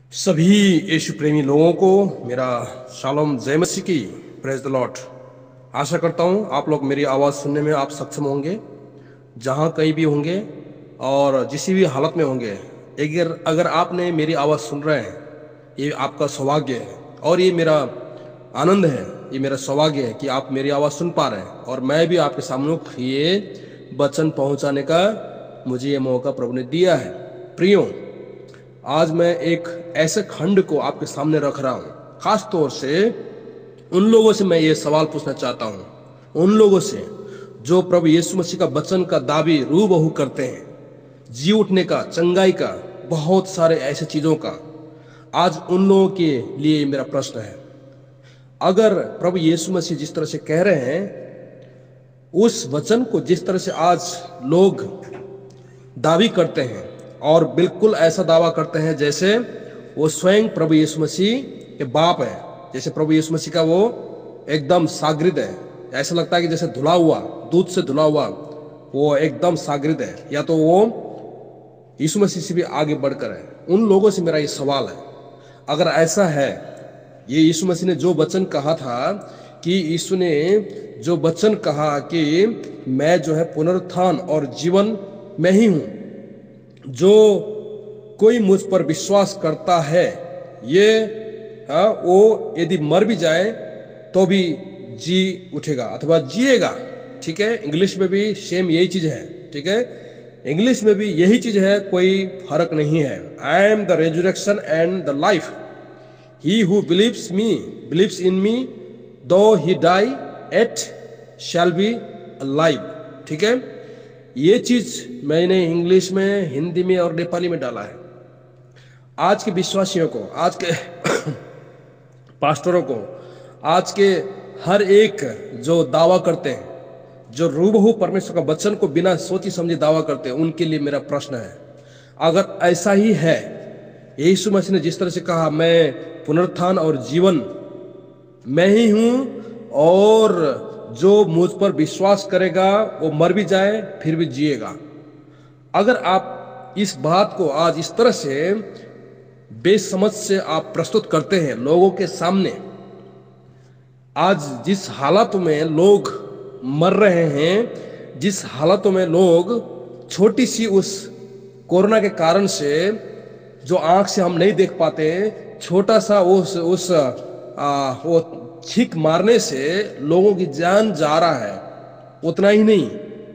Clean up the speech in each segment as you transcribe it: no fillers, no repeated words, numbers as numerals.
सभी यीशु प्रेमी लोगों को मेरा शालोम जय मसीह की प्रेज द लॉर्ड। आशा करता हूँ आप लोग मेरी आवाज़ सुनने में आप सक्षम होंगे, जहाँ कहीं भी होंगे और जिस भी हालत में होंगे। अगर अगर आपने मेरी आवाज़ सुन रहे हैं, ये आपका सौभाग्य है और ये मेरा आनंद है, ये मेरा सौभाग्य है कि आप मेरी आवाज़ सुन पा रहे हैं और मैं भी आपके सामने ये वचन पहुँचाने का मुझे ये मौका प्रभु ने दिया है। प्रियो, आज मैं एक ऐसे खंड को आपके सामने रख रहा हूं। खास तौर से उन लोगों से मैं ये सवाल पूछना चाहता हूं, उन लोगों से जो प्रभु यीशु मसीह का वचन का दावी रूबहू करते हैं, जी उठने का, चंगाई का, बहुत सारे ऐसे चीजों का। आज उन लोगों के लिए मेरा प्रश्न है, अगर प्रभु यीशु मसीह जिस तरह से कह रहे हैं, उस वचन को जिस तरह से आज लोग दावी करते हैं और बिल्कुल ऐसा दावा करते हैं जैसे वो स्वयं प्रभु यीशु मसीह के बाप है, जैसे प्रभु यीशु मसीह का वो एकदम शागिर्द है। ऐसा लगता है कि जैसे धुला हुआ, दूध से धुला हुआ वो एकदम शागिर्द है, या तो वो यीशु मसीह से भी आगे बढ़कर है। उन लोगों से मेरा ये सवाल है, अगर ऐसा है, ये यीशु मसीह ने जो वचन कहा था कि यीशु ने जो वचन कहा कि मैं जो है पुनरुत्थान और जीवन मैं ही हूं, जो कोई मुझ पर विश्वास करता है ये वो यदि मर भी जाए तो भी जी उठेगा अथवा जिएगा। ठीक है, इंग्लिश में भी सेम यही चीज है। ठीक है, इंग्लिश में भी यही चीज है, कोई फर्क नहीं है। I am the resurrection and the life, he who believes in me though he die yet shall be alive. ठीक है, ये चीज मैंने इंग्लिश में, हिंदी में और नेपाली में डाला है। आज के विश्वासियों को, आज के पास्टरों को, आज के हर एक जो दावा करते हैं, जो रूबहू परमेश्वर का वचन को बिना सोची समझे दावा करते हैं, उनके लिए मेरा प्रश्न है, अगर ऐसा ही है, यीशु मसीह ने जिस तरह से कहा मैं पुनरुत्थान और जीवन मैं ही हूं और जो मुझ पर विश्वास करेगा वो मर भी जाए फिर भी जिएगा, अगर आप इस बात को आज इस तरह से बेसमझ से आप प्रस्तुत करते हैं लोगों के सामने, आज जिस हालातों में लोग मर रहे हैं, जिस हालातों में लोग छोटी सी उस कोरोना के कारण से जो आंख से हम नहीं देख पाते, छोटा सा वो छींक मारने से लोगों की जान जा रहा है, उतना ही नहीं,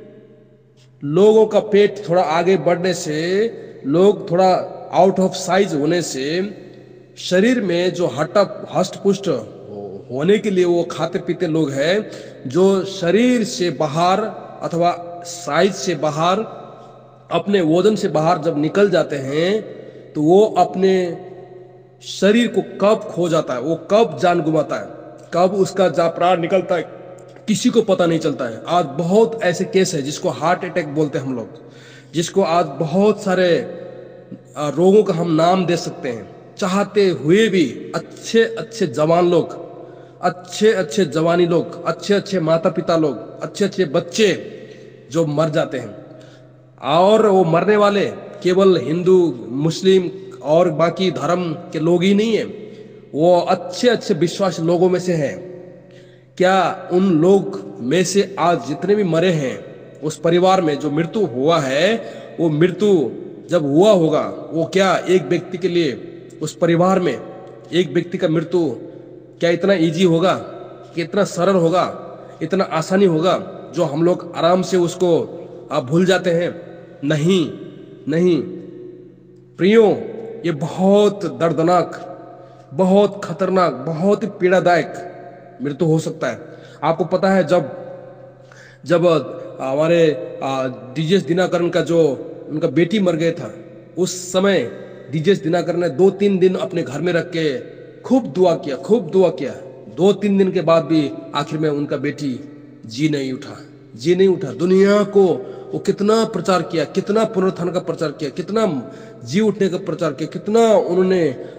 लोगों का पेट थोड़ा आगे बढ़ने से, लोग थोड़ा आउट ऑफ साइज होने से, शरीर में जो हष्ट पुष्ट होने के लिए वो खाते पीते लोग हैं, जो शरीर से बाहर अथवा साइज से बाहर, अपने वजन से बाहर जब निकल जाते हैं तो वो अपने शरीर को कब खो जाता है, वो कब जान गुमाता है, कब उसका प्राण निकलता है, किसी को पता नहीं चलता है। आज बहुत ऐसे केस है जिसको हार्ट अटैक बोलते हैं हम लोग, जिसको आज बहुत सारे रोगों का हम नाम दे सकते हैं, चाहते हुए भी अच्छे अच्छे जवान लोग, अच्छे अच्छे जवानी लोग, अच्छे अच्छे माता पिता लोग, अच्छे अच्छे बच्चे जो मर जाते हैं। और वो मरने वाले केवल हिंदू, मुस्लिम और बाकी धर्म के लोग ही नहीं है, वो अच्छे अच्छे विश्वास लोगों में से हैं। क्या उन लोग में से आज जितने भी मरे हैं, उस परिवार में जो मृत्यु हुआ है, वो मृत्यु जब हुआ होगा, वो क्या एक व्यक्ति के लिए, उस परिवार में एक व्यक्ति का मृत्यु क्या इतना इजी होगा, कितना सरल होगा, इतना आसानी होगा जो हम लोग आराम से उसको भूल जाते हैं? नहीं नहीं प्रियो, ये बहुत दर्दनाक, बहुत खतरनाक, बहुत ही पीड़ादायक मृत्यु हो सकता है। आपको पता है, जब हमारे डीजेस दिनाकरण का जो उनका बेटी मर गया था, उस समय डीजेस दिनाकरण ने 2-3 दिन अपने घर में रख के खूब दुआ किया। 2-3 दिन के बाद भी आखिर में उनका बेटी जी नहीं उठा। दुनिया को वो कितना प्रचार किया, कितना पुनरुत्थान का प्रचार किया, कितना जी उठने का प्रचार किया, कितना उन्होंने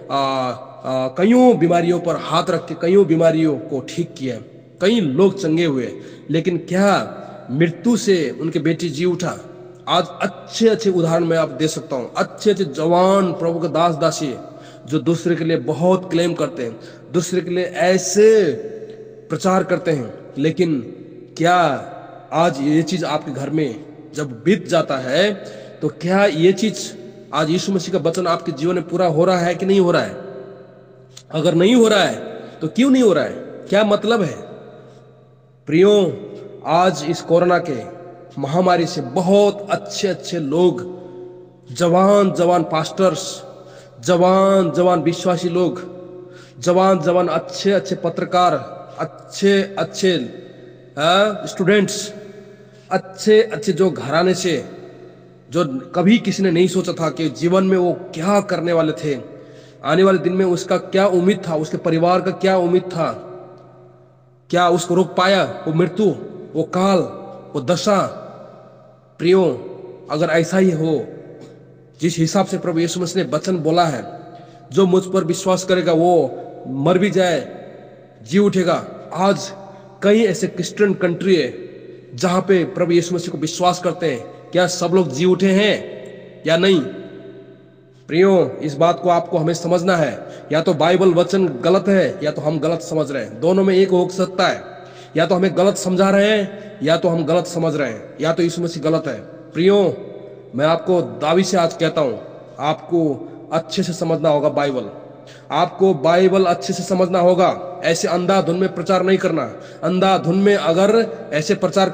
कईयों बीमारियों पर हाथ रख के कईयों बीमारियों को ठीक किया, कई लोग चंगे हुए, लेकिन क्या मृत्यु से उनके बेटी जी उठा? आज अच्छे अच्छे उदाहरण मैं आप दे सकता हूं, अच्छे अच्छे जवान प्रभु के दास दासी जो दूसरे के लिए बहुत क्लेम करते हैं, दूसरे के लिए ऐसे प्रचार करते हैं, लेकिन क्या आज ये चीज आपके घर में जब बीत जाता है तो क्या ये चीज आज यीशु मसीह का वचन आपके जीवन में पूरा हो रहा है कि नहीं हो रहा है? अगर नहीं हो रहा है तो क्यों नहीं हो रहा है? क्या मतलब है? प्रियो, आज इस कोरोना के महामारी से बहुत अच्छे अच्छे लोग, जवान जवान पास्टर्स, जवान जवान विश्वासी लोग, जवान जवान अच्छे अच्छे पत्रकार, अच्छे अच्छे स्टूडेंट्स, अच्छे अच्छे जो घराने से, जो कभी किसी ने नहीं सोचा था कि जीवन में वो क्या करने वाले थे, आने वाले दिन में उसका क्या उम्मीद था, उसके परिवार का क्या उम्मीद था, क्या उसको रोक पाया वो मृत्यु, वो काल, वो दशा? प्रियो, अगर ऐसा ही हो, जिस हिसाब से प्रभु यीशु मसीह ने वचन बोला है, जो मुझ पर विश्वास करेगा वो मर भी जाए जी उठेगा। आज कई ऐसे क्रिश्चियन कंट्री है जहां पे प्रभु यीशु मसीह को विश्वास करते हैं, क्या सब लोग जी उठे हैं या नहीं? प्रियो, इस बात को आपको हमें समझना है। या तो बाइबल वचन गलत है या तो हम गलत समझ रहे हैं, दोनों में एक हो सकता है। या तो हमें गलत समझा रहे हैं या तो हम गलत समझ रहे हैं, या तो यीशु मसीह गलत है। प्रियो, मैं आपको दावी से आज कहता हूं, आपको अच्छे से समझना होगा बाइबल, आपको बाइबल अच्छे से समझना होगा। ऐसे अंधाधुन में प्रचार नहीं करना। अंधाधुन में अगर ऐसे प्रचार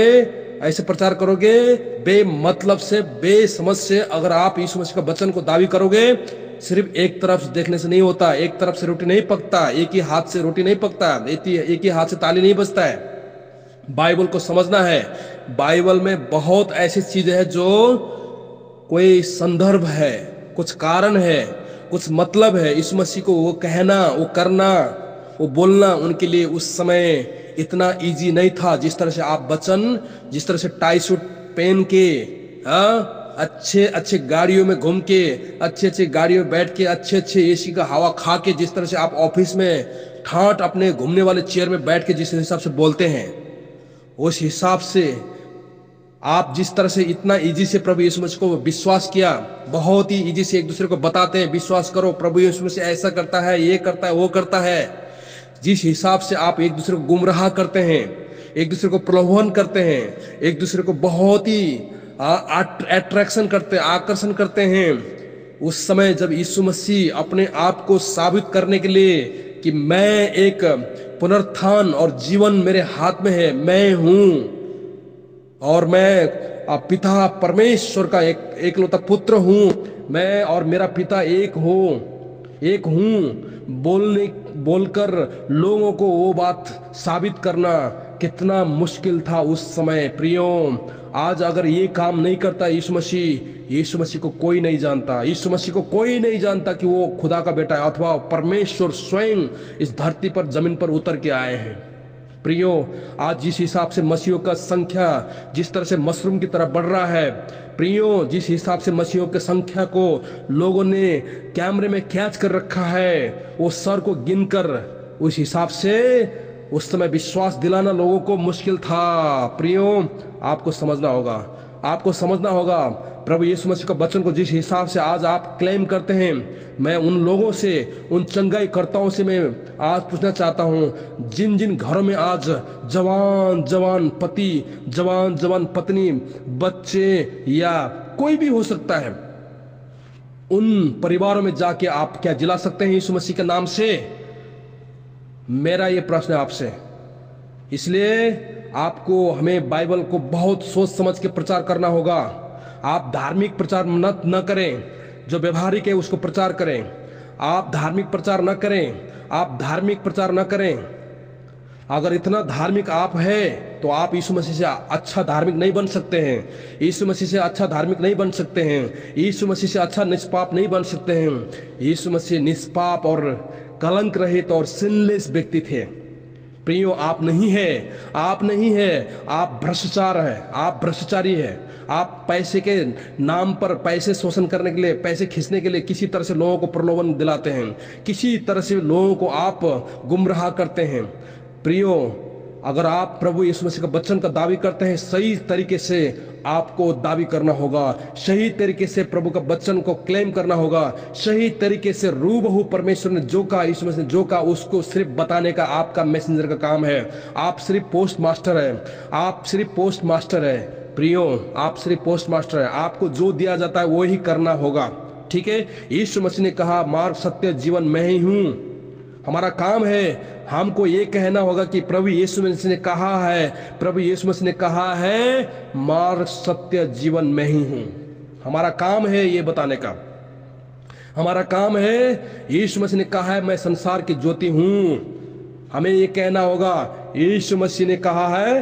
करोगे बेमतलब से, बेसमझ से, अगर आप यीशु मसीह का वचन को दावी करोगे, सिर्फ एक तरफ से देखने से नहीं होता, एक तरफ से रोटी नहीं पकता, एक ही हाथ से रोटी नहीं पकता, एक ही हाथ से ताली नहीं बजता है। बाइबल को समझना है। बाइबल में बहुत ऐसी चीजें हैं जो कोई संदर्भ है, कुछ कारण है, कुछ मतलब है। यीशु मसीह को वो कहना, वो करना, वो बोलना उनके लिए उस समय इतना इजी नहीं था। जिस तरह से आप वचन, जिस तरह से टाई सूट पहन के, अच्छे अच्छे गाड़ियों में घूम के, अच्छे अच्छे गाड़ियों में बैठ के, अच्छे अच्छे एसी का हवा खा के, जिस तरह से आप ऑफिस में ठाट अपने घूमने वाले चेयर में बैठ के जिस हिसाब से बोलते हैं, उस हिसाब से आप जिस तरह से इतना इजी से प्रभु यीशु मसीह को विश्वास किया, बहुत ही इजी से एक दूसरे को बताते हैं, विश्वास करो प्रभु यीशु मसीह ऐसा करता है, ये करता है, वो करता है। जिस हिसाब से आप एक दूसरे को गुमराह करते हैं, एक दूसरे को प्रलोभन करते हैं, एक दूसरे को बहुत ही अट्रैक्शन करते हैं, आकर्षण करते हैं, उस समय जब यीशु मसीह अपने आप को साबित करने के लिए कि मैं एक पुनरुत्थान और जीवन मेरे हाथ में है, मैं हूं और मैं पिता परमेश्वर का एकलौता पुत्र हूं, मैं और मेरा पिता एक हूं, बोलकर लोगों को वो बात साबित करना कितना मुश्किल था उस समय। प्रियो, आज अगर ये काम नहीं करता यीशु मसीह को कोई नहीं जानता, यीशु मसीह को कोई नहीं जानता कि वो खुदा का बेटा है अथवा परमेश्वर स्वयं इस धरती पर, जमीन पर उतर के आए हैं। प्रियो, आज जिस हिसाब से मसीहों का संख्या जिस तरह से मशरूम की तरह बढ़ रहा है, प्रियो, जिस हिसाब से मसीहों की संख्या को लोगों ने कैमरे में कैच कर रखा है, वो सर को गिनकर, उस हिसाब से उस समय विश्वास दिलाना लोगों को मुश्किल था। प्रियो, आपको समझना होगा प्रभु यीशु मसीह का वचन को जिस हिसाब से आज आप क्लेम करते हैं, मैं उन लोगों से, उन चंगाई कर्ताओं से मैं आज पूछना चाहता हूं, जिन जिन घरों में आज जवान जवान पति, जवान जवान पत्नी, बच्चे या कोई भी हो सकता है, उन परिवारों में जाके आप क्या जिला सकते हैं यीशु मसीह के नाम से? मेरा ये प्रश्न है आपसे। इसलिए आपको, हमें बाइबल को बहुत सोच समझ के प्रचार करना होगा। आप धार्मिक प्रचार न करें, जो व्यवहारिक है उसको प्रचार करें। आप धार्मिक प्रचार न करें, आप धार्मिक प्रचार न करें। अगर इतना धार्मिक आप है तो आप यीशु मसीह से अच्छा धार्मिक नहीं बन सकते हैं, यीशु मसीह से अच्छा धार्मिक नहीं बन सकते हैं, यीशु मसीह से अच्छा निष्पाप नहीं बन सकते हैं। यीशु मसीह निष्पाप और कलंक रहित और सिनलेस व्यक्ति थे। प्रियो, आप नहीं है, आप भ्रष्टाचार है, आप भ्रष्टाचारी है। आप पैसे के नाम पर, पैसे शोषण करने के लिए, पैसे खींचने के लिए किसी तरह से लोगों को प्रलोभन दिलाते हैं, किसी तरह से लोगों को आप गुमराह करते हैं। प्रियो, अगर आप प्रभु यीशु मसीह का वचन का दावी करते हैं, सही तरीके से आपको दावी करना होगा, सही तरीके से प्रभु का वचन को क्लेम करना होगा, सही तरीके से रूबहू परमेश्वर ने जो कहा, यीशु मसीह ने जो कहा उसको सिर्फ बताने का आपका मैसेंजर का काम है। आप सिर्फ पोस्ट मास्टर है, आप सिर्फ पोस्ट मास्टर है प्रियो, आप सिर्फ पोस्ट मास्टर है। आपको जो दिया जाता है वो ही करना होगा, ठीक है। यीशु मसीह ने कहा मार्ग सत्य जीवन मैं ही हूं। हमारा काम है, हमको ये कहना होगा कि प्रभु यीशु मसीह ने कहा है, प्रभु यीशु मसीह ने कहा है मार्ग सत्य जीवन मैं ही हूं। हमारा काम है ये बताने का, हमारा काम है। यीशु मसीह ने कहा है मैं संसार की ज्योति हूं, हमें ये कहना होगा यीशु मसीह ने कहा है,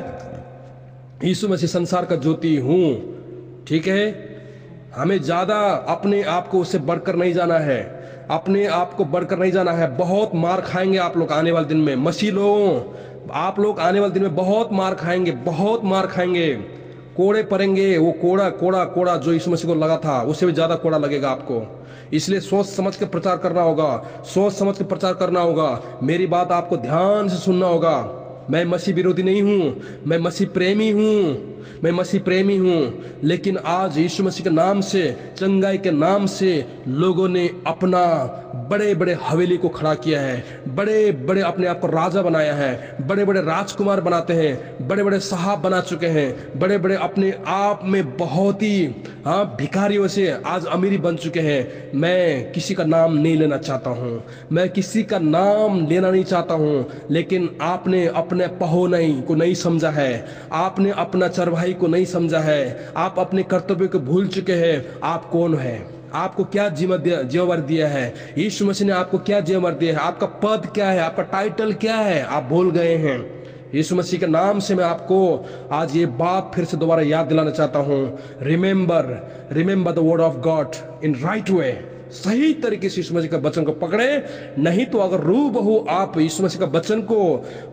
यीशु मसीह संसार का ज्योति हूं, ठीक है। हमें ज्यादा अपने आप को उससे बढ़कर नहीं जाना है, अपने आप को बढ़कर नहीं जाना है। बहुत मार खाएंगे आप लोग आने वाले दिन में, मसीह लोगों, आप लोग आने वाले दिन में बहुत मार खाएंगे, बहुत मार खाएंगे, कोड़े पड़ेंगे। वो कोड़ा कोड़ा कोड़ा जो यीशु मसीह को लगा था उससे भी ज्यादा कोड़ा लगेगा आपको। इसलिए सोच समझ के प्रचार करना होगा, सोच समझ के प्रचार करना होगा। मेरी बात आपको ध्यान से सुनना होगा। मैं मसीह विरोधी नहीं हूं, मैं मसीह प्रेमी हूं, मैं मसीह प्रेमी हूं। लेकिन आज यीशु मसीह के नाम से, चंगाई के नाम से लोगों ने अपना बड़े बड़े हवेली को खड़ा किया है, बड़े बड़े अपने आप को राजा बनाया है, बड़े बड़े राजकुमार बनाते हैं, बड़े बड़े साहब बना चुके हैं, बड़े बड़े अपने आप में बहुत ही भिखारियों से आज अमीरी बन चुके हैं। मैं किसी का नाम नहीं लेना चाहता हूं, मैं किसी का नाम लेना नहीं चाहता हूं, लेकिन आपने अपने पहोनई को नहीं समझा है, आपने अपना चरवाही को नहीं समझा है, आप अपने कर्तव्य को भूल चुके हैं। आप कौन है, आपको क्या जीवन दिया है, यीशु मसीह ने आपको क्या जीवन दिया है, आपका पद क्या है, आपका टाइटल क्या है, आप भूल गए हैं। यीशु मसीह के नाम से मैं आपको आज ये बात फिर से दोबारा याद दिलाना चाहता हूं। Remember the word of God in right way. सही तरीके से यीशु मसीह का वचन को पकड़े, नहीं तो अगर रूबहू आप यीशु मसीह का वचन को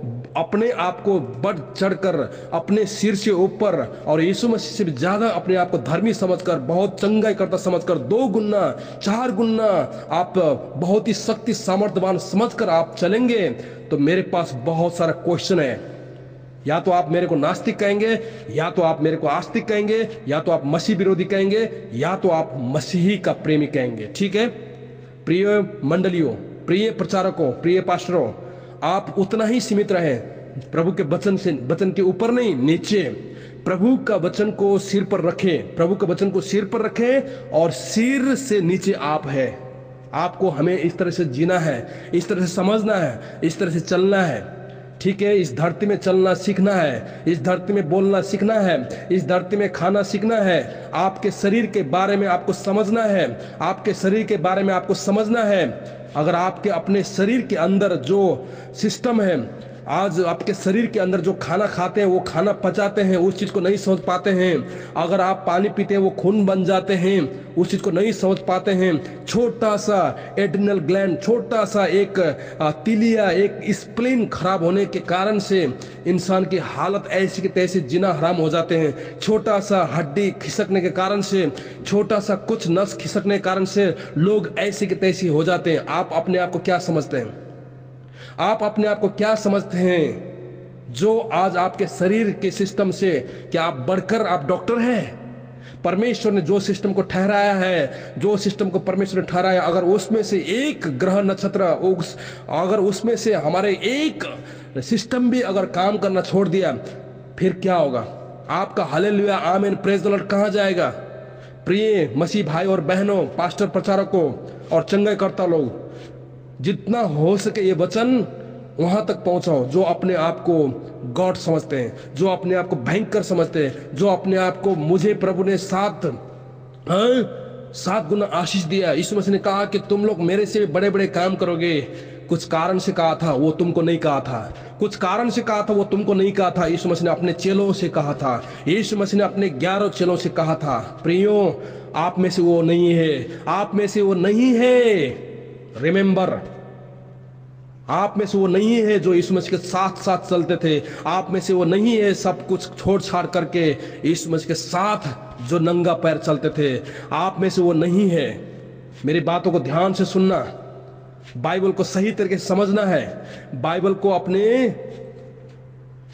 अपने आप को बढ़ चढ़कर अपने सिर से ऊपर और यीशु मसीह से भी ज्यादा अपने आप को धर्मी समझकर, बहुत चंगाई करता समझकर, 2 गुना 4 गुना आप बहुत ही शक्ति सामर्थ्यवान समझकर आप चलेंगे, तो मेरे पास बहुत सारा क्वेश्चन है। या तो आप मेरे को नास्तिक कहेंगे, या तो आप मेरे को आस्तिक कहेंगे, या तो आप मसीह विरोधी कहेंगे, या तो आप मसीही का प्रेमी कहेंगे, ठीक है। प्रिय मंडलियों, प्रिय प्रचारकों, प्रिय पास्टरों, आप उतना ही सीमित रहे प्रभु के वचन से, वचन के ऊपर नहीं, नीचे। प्रभु का वचन को सिर पर रखें, प्रभु का वचन को सिर पर रखें और सिर से नीचे आप है। आपको हमें इस तरह से जीना है, इस तरह से समझना है, इस तरह से चलना है, ठीक है। इस धरती में चलना सीखना है, इस धरती में बोलना सीखना है, इस धरती में खाना सीखना है। आपके शरीर के बारे में आपको समझना है, आपके शरीर के बारे में आपको समझना है। अगर आपके अपने शरीर के अंदर जो सिस्टम है, आज आपके शरीर के अंदर जो खाना खाते हैं, वो खाना पचाते हैं, उस चीज को नहीं समझ पाते हैं। अगर आप पानी पीते हैं वो खून बन जाते हैं, उस चीज को नहीं समझ पाते हैं। छोटा सा एड्रिनल ग्लैंड, छोटा सा एक तिलिया, एक स्प्लीन खराब होने के कारण से इंसान की हालत ऐसी की तैसी, जीना हराम हो जाते हैं। छोटा सा हड्डी खिसकने के कारण से, छोटा सा कुछ नस खिसकने के कारण से लोग ऐसी की तैसी हो जाते हैं। आप अपने आप को क्या समझते हैं, आप अपने आप को क्या समझते हैं जो आज आपके शरीर के सिस्टम से, क्या आप बढ़कर आप डॉक्टर हैं? परमेश्वर ने जो सिस्टम को ठहराया है, जो सिस्टम को परमेश्वर ने ठहराया, अगर उसमें से एक ग्रह नक्षत्र, अगर उसमें से हमारे एक सिस्टम भी अगर काम करना छोड़ दिया, फिर क्या होगा? आपका हालेलुया आमीन प्रेज द लॉर्ड कहां जाएगा? प्रिय मसीह भाई और बहनों, पास्टर प्रचारकों और चंगाई करता लोग, जितना हो सके ये वचन वहां तक पहुंचाओ जो अपने आप को गॉड समझते हैं, जो अपने आप को भयंकर समझते हैं, जो अपने आप को, मुझे प्रभु ने 7 गुना आशीष दिया। यीशु मसीह ने कहा कि तुम लोग मेरे से बड़े बड़े काम करोगे। कुछ कारण से कहा था, वो तुमको नहीं कहा था। कुछ कारण से कहा था, वो तुमको नहीं कहा था। यीशु मसीह ने अपने चेलों से कहा था, यीशु मसीह ने अपने 11 चेलों से कहा था। प्रियो, आप में से वो नहीं है, आप में से वो नहीं है। रिमेंबर, आप में से वो नहीं है जो यीशु मसीह के साथ साथ चलते थे। आप में से वो नहीं है सब कुछ छोड़ छाड़ करके यीशु मसीह के साथ जो नंगा पैर चलते थे। आप में से वो नहीं है। मेरी बातों को ध्यान से सुनना, बाइबल को सही तरीके से समझना है, बाइबल को अपने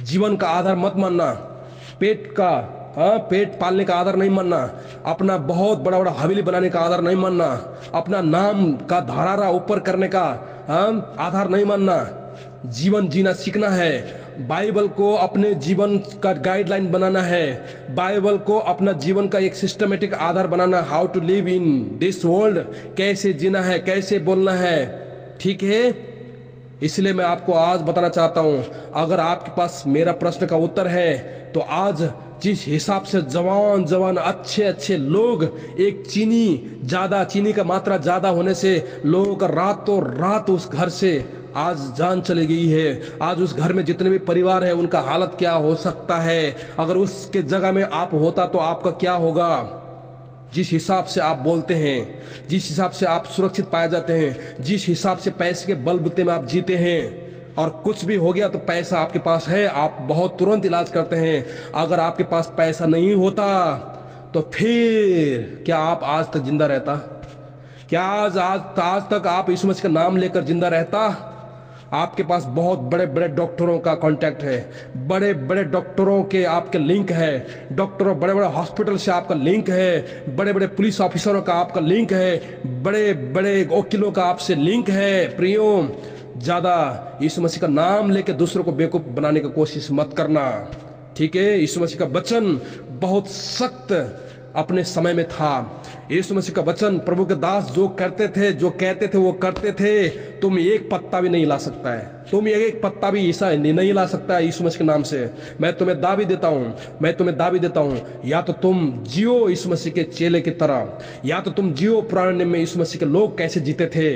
जीवन का आधार मत मानना, पेट का पेट पालने का आधार नहीं मानना, अपना बहुत बड़ा बड़ा हवेली बनाने का आधार नहीं मानना, अपना नाम का धरारा ऊपर करने का आधार नहीं मानना। जीवन जीना सीखना है, बाइबल को अपने जीवन का गाइडलाइन बनाना है, बाइबल को अपना जीवन का एक सिस्टमेटिक आधार बनाना, how to live in this world, कैसे जीना है, कैसे बोलना है। ठीक है, इसलिए मैं आपको आज बताना चाहता हूं, अगर आपके पास मेरा प्रश्न का उत्तर है तो आज जिस हिसाब से जवान जवान अच्छे अच्छे लोग, एक चीनी का मात्रा ज्यादा होने से लोगों का रातों रात उस घर से आज जान चली गई है। आज उस घर में जितने भी परिवार है उनका हालत क्या हो सकता है, अगर उसके जगह में आप होता तो आपका क्या होगा। जिस हिसाब से आप बोलते हैं, जिस हिसाब से आप सुरक्षित पाए जाते हैं, जिस हिसाब से पैसे के बलबूते में आप जीते हैं, और कुछ भी हो गया तो पैसा आपके पास है, आप बहुत तुरंत इलाज करते हैं। अगर आपके पास पैसा नहीं होता तो फिर क्या आप आज तक जिंदा रहता? क्या आज तक आप यीशु मसीह का नाम लेकर जिंदा रहता? आपके पास बहुत बड़े बड़े डॉक्टरों का कांटेक्ट है, बड़े बड़े डॉक्टरों के आपके लिंक है, डॉक्टरों बड़े बड़े हॉस्पिटल से आपका लिंक है, बड़े बड़े पुलिस ऑफिसरों का आपका लिंक है, बड़े बड़े वकीलों का आपसे लिंक है। प्रियो, ज्यादा यीशु मसीह का नाम लेके दूसरों को बेवकूफ बनाने की कोशिश मत करना। ठीक है, यीशु मसीह का वचन बहुत सख्त अपने समय में था। यीशु मसीह का वचन, प्रभु के दास जो करते थे, जो कहते थे वो करते थे। तुम एक पत्ता भी नहीं ला सकता है, तुम एक पत्ता भी ईसा नहीं ला सकता है यीशु मसीह के नाम से। मैं तुम्हें दावी देता हूं, या तो तुम जियो यीशु मसीह के चेले की तरह, या तो तुम जियो पुराने नियम में यीशु मसीह के लोग कैसे जीते थे।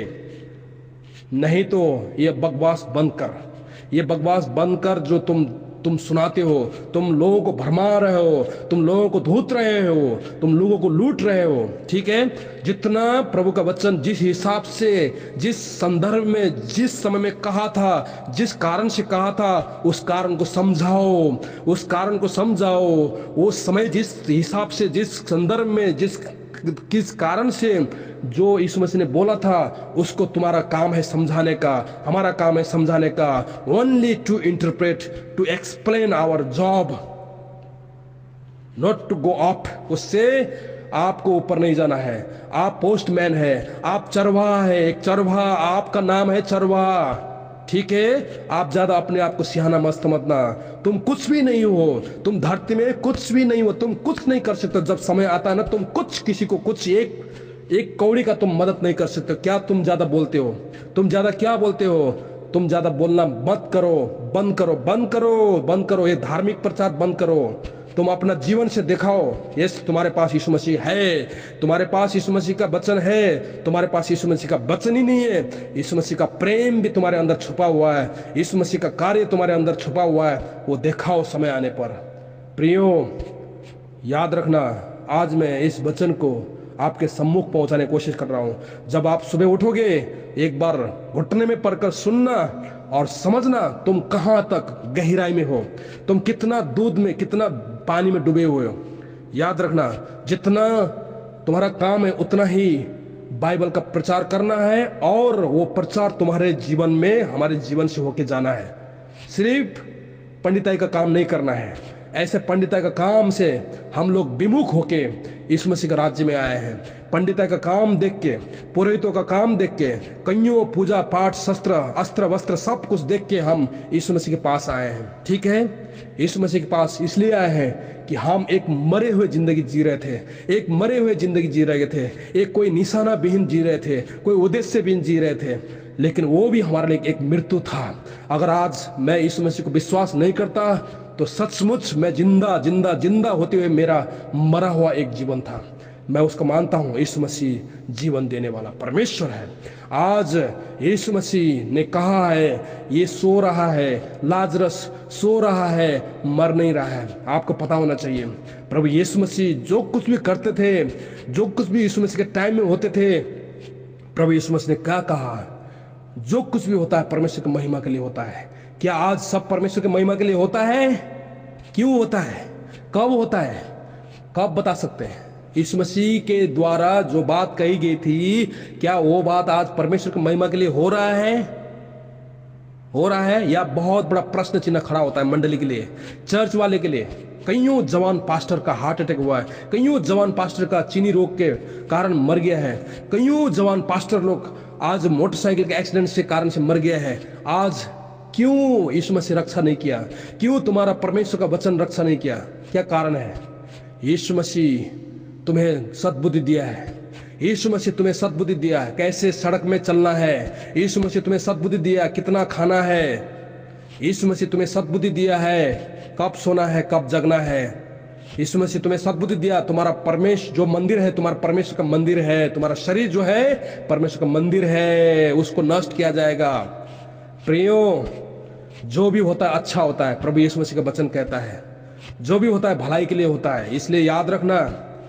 नहीं तो ये बकवास बंद कर जो तुम सुनाते हो, तुम लोगों को भरमा रहे हो, तुम लोगों को धूत रहे हो, तुम लोगों को लूट रहे हो। ठीक है, जितना प्रभु का वचन जिस हिसाब से, जिस संदर्भ में, जिस समय में कहा था, जिस कारण से कहा था, उस कारण को समझाओ। उस समय जिस हिसाब से, जिस संदर्भ में, किस कारण से जो यीशु मसीह ने बोला था, उसको तुम्हारा काम है समझाने का, हमारा काम है समझाने का। Only to interpret, to explain our job, not to go up. उससे आपको ऊपर नहीं जाना है। आप पोस्टमैन है, आप चरवाहा है, एक चरवाहा, आपका नाम है चरवाहा। ठीक है, आप ज्यादा अपने आप को सियाना मत समझना। तुम कुछ भी नहीं हो, तुम धरती में कुछ भी नहीं हो, तुम कुछ नहीं कर सकते। जब समय आता है ना, तुम कुछ, किसी को कुछ एक कौड़ी का तुम मदद नहीं कर सकते। क्या तुम ज्यादा बोलते हो? तुम ज्यादा क्या बोलते हो? तुम ज्यादा बोलना मत करो, बंद करो। ये धार्मिक प्रचार बंद करो। तुम अपना जीवन से दिखाओ, यस तुम्हारे पास यीशु मसीह है, तुम्हारे पास यीशु मसीह का वचन है। तुम्हारे पास यीशु मसीह का वचन ही नहीं है, यीशु मसीह का प्रेम भी तुम्हारे अंदर छुपा हुआ है, यीशु मसीह का कार्य तुम्हारे अंदर छुपा हुआ है। वो दिखाओ समय आने पर। प्रियो, याद रखना, आज मैं इस वचन को आपके सम्मुख पहुंचाने की कोशिश कर रहा हूं। जब आप सुबह उठोगे, एक बार घुटने में पड़कर सुनना और समझना तुम कहां तक गहराई में हो, तुम कितना दूध में, कितना पानी में डूबे हुए हो। याद रखना, जितना तुम्हारा काम है उतना ही बाइबल का प्रचार करना है, और वो प्रचार तुम्हारे जीवन में, हमारे जीवन से होके जाना है। सिर्फ पंडिताई का काम नहीं करना है। ऐसे पंडिताई का काम से हम लोग विमुख होके यीशु मसीह के राज्य में आए हैं। पंडिताई का काम देख के, पुरोहितों का काम देख के, कईयों पूजा पाठ, शस्त्र, अस्त्र, वस्त्र सब कुछ देख के हम यीशु मसीह के पास आए हैं। ठीक है, यीशु मसीह के पास इसलिए आए हैं कि हम एक मरे हुए जिंदगी जी रहे थे, एक कोई निशाना विहीन जी रहे थे, कोई उद्देश्य विहीन जी रहे थे, लेकिन वो भी हमारे लिए एक मृत्यु था। अगर आज मैं यीशु मसीह को विश्वास नहीं करता तो सचमुच मैं जिंदा होते हुए मेरा मरा हुआ एक जीवन था। मैं उसको मानता हूं, यीशु मसीह जीवन देने वाला परमेश्वर है। आज यीशु मसीह ने कहा है, ये सो रहा है, लाजरस सो रहा है, मर नहीं रहा है। आपको पता होना चाहिए, प्रभु यीशु मसीह जो कुछ भी करते थे, जो कुछ भी यीशु मसीह के टाइम में होते थे, प्रभु यीशु मसीह ने क्या कहा? जो कुछ भी होता है परमेश्वर की महिमा के लिए होता है। क्या आज सब परमेश्वर की महिमा के लिए होता है? क्यों होता है? कब होता है? कब बता सकते हैं? यीशु मसीह के द्वारा जो बात कही गई थी, क्या वो बात आज परमेश्वर की महिमा के लिए हो रहा है? हो रहा है, या बहुत बड़ा प्रश्न चिन्ह खड़ा होता है मंडली के लिए, चर्च वाले के लिए। कईयों जवान पास्टर का हार्ट अटैक हुआ है, कईयों जवान पास्टर का चीनी रोग के कारण मर गया है, कईयों जवान पास्टर लोग आज मोटरसाइकिल के एक्सीडेंट से कारण से मर गया है। आज क्यों यीशु मसीह रक्षा नहीं किया? क्यों तुम्हारा परमेश्वर का वचन रक्षा नहीं किया? क्या कारण है? यीशु मसीह तुम्हें सद्बुद्धि दिया है, यीशु मसीह तुम्हें सद्बुद्धि दिया है कैसे सड़क में चलना है, यीशु मसीह तुम्हें सद्बुद्धि दिया कितना खाना है, यीशु मसीह तुम्हें सद्बुद्धि दिया है कब सोना है कब जगना है। यीशु मसीह तुम्हें सद्बुद्धि दिया, तुम्हारा परमेश्वर जो मंदिर है, तुम्हारा परमेश्वर का मंदिर है, तुम्हारा शरीर जो है परमेश्वर का मंदिर है, उसको नष्ट किया जाएगा। प्रियो, जो भी होता है अच्छा होता है, प्रभु यीशु मसीह का वचन कहता है, जो भी होता है भलाई के लिए होता है। इसलिए याद रखना,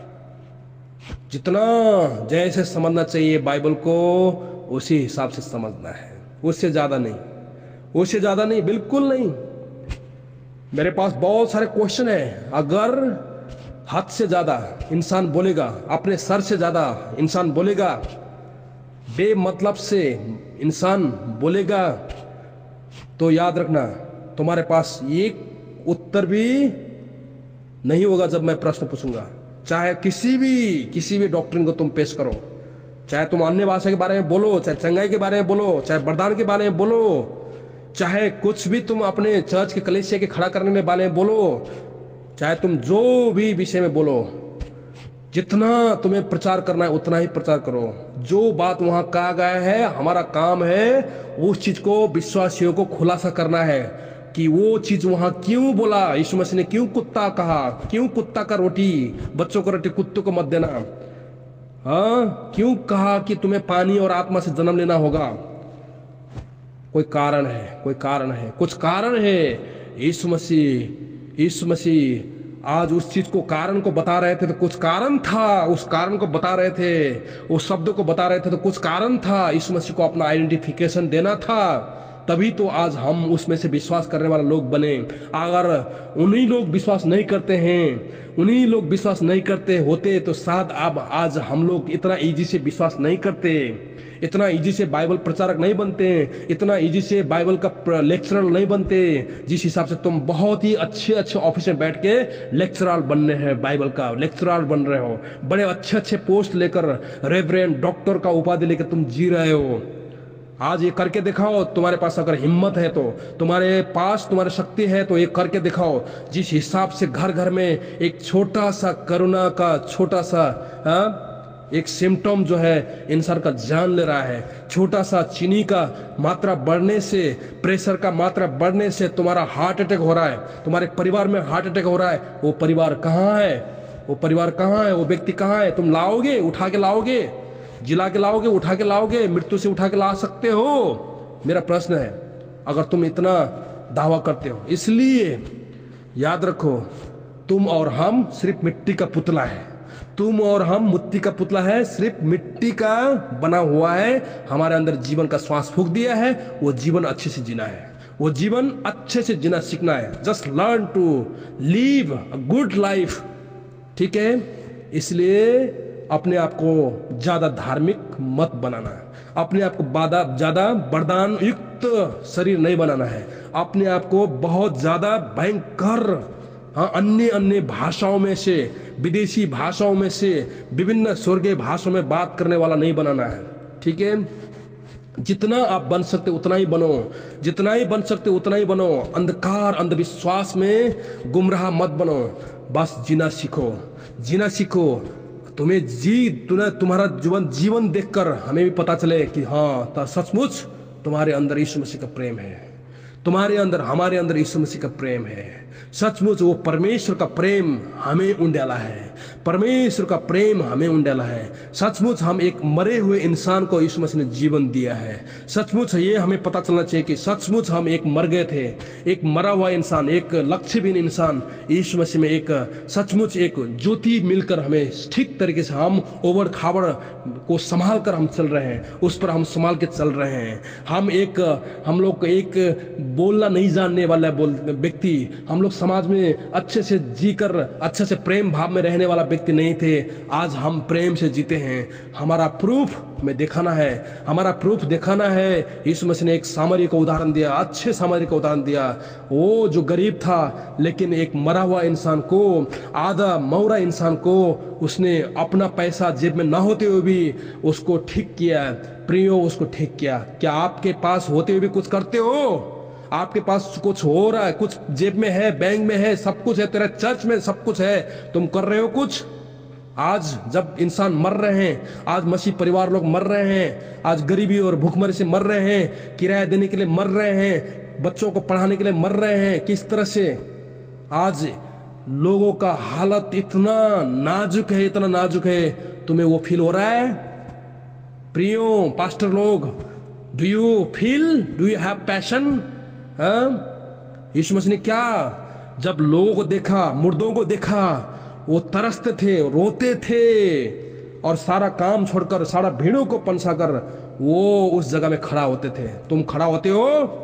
जितना जैसे समझना चाहिए बाइबल को उसी हिसाब से समझना है, उससे ज्यादा नहीं, उससे ज्यादा नहीं, बिल्कुल नहीं। मेरे पास बहुत सारे क्वेश्चन है। अगर हद से ज्यादा इंसान बोलेगा, अपने सर से ज्यादा इंसान बोलेगा, बेमतलब से इंसान बोलेगा, तो याद रखना तुम्हारे पास एक उत्तर भी नहीं होगा जब मैं प्रश्न पूछूंगा। चाहे किसी भी डॉक्ट्रिन को तुम पेश करो, चाहे तुम अन्य भाषा के बारे में बोलो, चाहे चंगाई के बारे में बोलो, चाहे वरदान के बारे में बोलो, चाहे कुछ भी तुम अपने चर्च के कलीसिया के खड़ा करने के बारे में बोलो, चाहे तुम जो भी विषय में बोलो, जितना तुम्हें प्रचार करना है उतना ही प्रचार करो। जो बात वहां कहा गया है, हमारा काम है उस चीज को विश्वासियों को खुलासा करना है कि वो चीज वहां क्यों बोला, यीशु मसीह ने क्यों कुत्ता कहा, क्यों कुत्ता का रोटी, बच्चों को रोटी कुत्तों को मत देना, हाँ क्यों कहा कि तुम्हें पानी और आत्मा से जन्म लेना होगा। कोई कारण है, कोई कारण है, कुछ कारण है। यीशु मसीह आज उस चीज को, कारण को बता रहे थे तो कुछ कारण था, उस कारण को बता रहे थे, उस शब्द को बता रहे थे तो कुछ कारण था। यीशु मसीह को अपना आइडेंटिफिकेशन देना था, तभी तो आज हम उसमें से विश्वास करने वाले लोग बने। अगर उन्हीं लोग विश्वास नहीं करते हैं, उन्हीं लोग विश्वास नहीं करते होते तो शायद अब आज हम लोग इतना इजी से विश्वास नहीं करते, इतना इजी से बाइबल प्रचारक नहीं बनते, इतना इजी से बाइबल का लेक्चरर नहीं बनते। जिस हिसाब से तुम बहुत ही अच्छे ऑफिस में बैठ के लेक्चरर बनने हैं, बाइबल का लेक्चरर बन रहे हो, बड़े अच्छे पोस्ट लेकर, रेवरेंड डॉक्टर का उपाधि लेकर तुम जी रहे हो। आज ये करके दिखाओ, तुम्हारे पास अगर हिम्मत है तो, तुम्हारे पास तुम्हारी शक्ति है तो ये करके दिखाओ। जिस हिसाब से घर घर में एक छोटा सा कोरोना का छोटा सा एक सिम्टम जो है इंसान का जान ले रहा है, छोटा सा चीनी का मात्रा बढ़ने से, प्रेशर का मात्रा बढ़ने से तुम्हारा हार्ट अटैक हो रहा है, तुम्हारे परिवार में हार्ट अटैक हो रहा है। वो परिवार कहाँ है? वो परिवार कहाँ है? वो व्यक्ति कहाँ है? तुम लाओगे, उठा के लाओगे, जिला के लाओगे, उठा के लाओगे, मृत्यु से उठा के ला सकते हो? मेरा प्रश्न है, अगर तुम इतना दावा करते हो। इसलिए याद रखो, तुम और हम सिर्फ मिट्टी का पुतला है, तुम और हम मिट्टी का पुतला है, सिर्फ मिट्टी का बना हुआ है। हमारे अंदर जीवन का श्वास फूंक दिया है, वो जीवन अच्छे से जीना है, वो जीवन अच्छे से जीना सीखना है। Just learn to live a good life, ठीक है? इसलिए अपने आप को ज्यादा धार्मिक मत बनाना है, अपने आप को ज्यादा वरदान युक्त शरीर नहीं बनाना है, अपने आप को बहुत ज्यादा भयंकर अन्य भाषाओं में से, विदेशी भाषाओं में से, विभिन्न स्वर्गीय भाषाओं में बात करने वाला नहीं बनाना है, ठीक है? जितना आप बन सकते उतना ही बनो, जितना ही बन सकते उतना ही बनो। अंधकार अंधविश्वास में गुमराह मत बनो, बस जीना सीखो, जीना सीखो। तुम्हारा जीवन देखकर हमें भी पता चले कि हाँ सचमुच तुम्हारे अंदर यीशु मसीह का प्रेम है, तुम्हारे अंदर, हमारे अंदर यीशु मसीह का प्रेम है। सचमुच वो परमेश्वर का प्रेम हमें उंडेला है, परमेश्वर का प्रेम हमें उंडेला है। सचमुच हम एक मरे हुए इंसान को यीशु मसीह ने जीवन दिया है। सचमुच ये हमें पता चलना चाहिए कि सचमुच हम एक मर गए थे, एक मरा हुआ इंसान, एक लक्ष्यहीन इंसान यीशु मसीह में एक सचमुच एक ज्योति मिलकर हमें ठीक तरीके से हम ओवर खाबड़ को संभाल कर हम चल रहे हैं, उस पर हम संभाल के चल रहे हैं। हम लोग एक बोलना नहीं जानने वाला व्यक्ति, हम लोग समाज में अच्छे से जीकर अच्छे से प्रेम भाव में रहने वाला व्यक्ति नहीं थे। आज हम प्रेम से जीते हैं। हमारा प्रूफ में दिखाना है, हमारा प्रूफ दिखाना है। यीशु मसीह ने एक सामरी का उदाहरण दिया, अच्छे सामरी का उदाहरण दिया। वो जो गरीब था लेकिन एक मरा हुआ इंसान को, आधा मौरा इंसान को उसने अपना पैसा जेब में ना होते हुए भी उसको ठीक किया। प्रियो, उसको ठीक किया। क्या आपके पास होते हुए भी कुछ करते हो? आपके पास कुछ हो रहा है, कुछ जेब में है, बैंक में है, सब कुछ है, तेरा चर्च में सब कुछ है, तुम कर रहे हो कुछ? आज जब इंसान मर रहे हैं, आज मसीह परिवार लोग मर रहे हैं, आज गरीबी और भूखमरी से मर रहे हैं, किराया देने के लिए मर रहे हैं, बच्चों को पढ़ाने के लिए मर रहे हैं, किस तरह से आज लोगों का हालत इतना नाजुक है, इतना नाजुक है। तुम्हें वो फील हो रहा है? प्रियो पास्टर लोग, do you feel, do you have passion? Yeshu Masih ने क्या, जब लोगों को देखा, मुर्दों को देखा, वो तरसते थे, रोते थे और सारा काम छोड़कर, सारा भीड़ों को पंसाकर वो उस जगह में खड़ा होते थे। तुम खड़ा होते हो?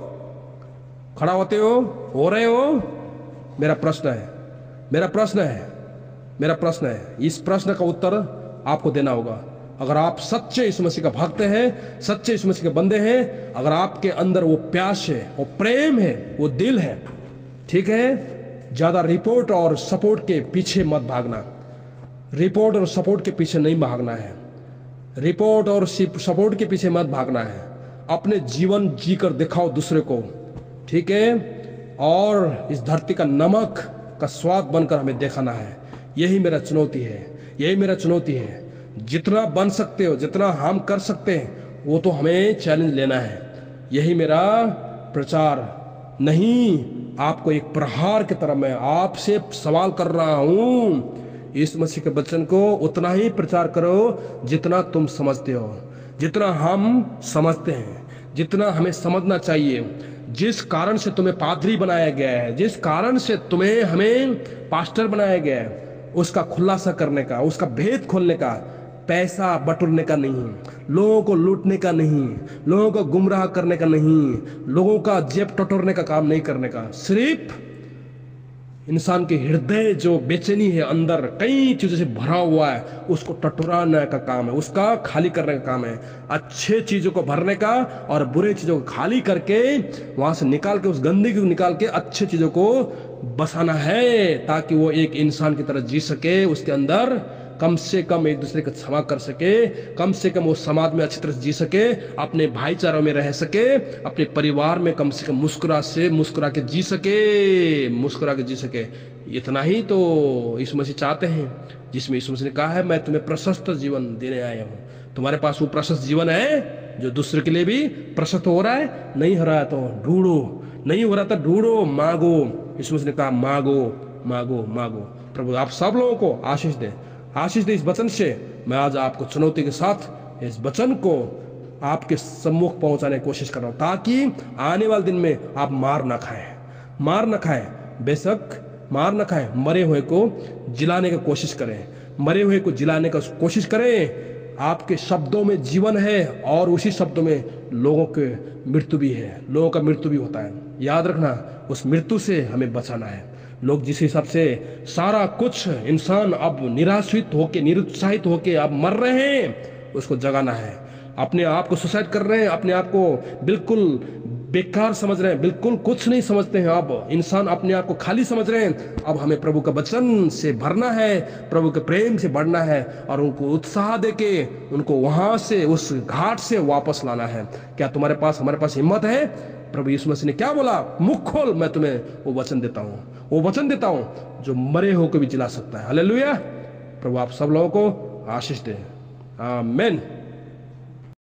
खड़ा होते हो रहे हो? मेरा प्रश्न है, मेरा प्रश्न है, मेरा प्रश्न है। इस प्रश्न का उत्तर आपको देना होगा। अगर आप सच्चे यीशु मसीह का भक्त हैं, सच्चे यीशु मसीह के बंदे हैं, अगर आपके अंदर वो प्यास है, वो प्रेम है, वो दिल है, ठीक है, ज्यादा रिपोर्ट और सपोर्ट के पीछे मत भागना। रिपोर्ट और सपोर्ट के पीछे नहीं भागना है। रिपोर्ट और सपोर्ट के पीछे मत भागना है। अपने जीवन जीकर दिखाओ दूसरे को, ठीक है, और इस धरती का नमक का स्वाद बनकर हमें दिखाना है। यही मेरा चुनौती है, यही मेरा चुनौती है। जितना बन सकते हो, जितना हम कर सकते हैं, वो तो हमें चैलेंज लेना है। यही मेरा प्रचार। नहीं, आपको एक प्रहार की तरह मैं आपसे सवाल कर रहा हूं। इस मसीह के वचन को उतना ही प्रचार करो जितना तुम समझते हो, जितना हम समझते हैं, जितना हमें समझना चाहिए। जिस कारण से तुम्हें पादरी बनाया गया है, जिस कारण से तुम्हें हमें पास्टर बनाया गया है, उसका खुलासा करने का, उसका भेद खोलने का, पैसा बटोरने का नहीं, लोगों को लूटने का नहीं, लोगों को गुमराह करने का नहीं, लोगों का जेब टटोरने का काम नहीं करने का। सिर्फ इंसान के हृदय जो बेचैनी है, अंदर कई चीजों से भरा हुआ है, उसको टटोराने का काम है, उसका खाली करने का काम है। अच्छे चीजों को भरने का और बुरे चीजों को खाली करके वहां से निकाल के, उस गंदगी को निकाल के अच्छे चीजों को बसाना है, ताकि वो एक इंसान की तरह जी सके। उसके अंदर कम से कम एक दूसरे को क्षमा कर सके, कम से कम वो समाज में अच्छी तरह से जी सके, अपने भाईचारों में रह सके, अपने परिवार में कम से कम मुस्कुरा के जी सके, मुस्कुरा के जी सके। इतना ही तो यीशु मसीह चाहते हैं, जिसमें यीशु मसीह ने कहा है, मैं तुम्हें प्रशस्त जीवन देने आया हूँ। तुम्हारे पास वो प्रशस्त जीवन है जो दूसरे के लिए भी प्रशस्त हो रहा है? नहीं हो रहा है तो ढूंढो, नहीं हो रहा तो ढूंढो, मांगो। यीशु मसीह ने कहा मांगो, मांगो, मांगो। प्रभु आप सब लोगों को आशीष दे, आशीष दे। इस वचन से मैं आज आपको चुनौती के साथ इस वचन को आपके सम्मुख पहुंचाने की कोशिश कर रहा हूं, ताकि आने वाले दिन में आप मार ना खाएं, मार ना खाएं। बेशक मार ना खाएं, मरे हुए को जिलाने की कोशिश करें, मरे हुए को जिलाने की कोशिश करें। आपके शब्दों में जीवन है और उसी शब्दों में लोगों के मृत्यु भी है, लोगों का मृत्यु भी होता है। याद रखना, उस मृत्यु से हमें बचाना है। लोग जिस हिसाब से सारा कुछ इंसान अब निराशित होके, निरुत्साहित होके अब मर रहे हैं, उसको जगाना है। अपने आप को सुसाइड कर रहे हैं, अपने आप को बिल्कुल बेकार समझ रहे हैं, बिल्कुल कुछ नहीं समझते हैं। अब इंसान अपने आप को खाली समझ रहे हैं। अब हमें प्रभु का वचन से भरना है, प्रभु के प्रेम से बढ़ना है और उनको उत्साह देके उनको वहां से, उस घाट से वापस लाना है। क्या तुम्हारे पास, हमारे पास हिम्मत है? प्रभु यीशु मसीह ने क्या बोला? मुख खोल, मैं तुम्हें वो वचन देता हूँ, वो वचन देता हूँ जो मरे होकर भी जिला सकता है। हालेलुया। प्रभु आप सब लोगों को आशीष दे। आमीन।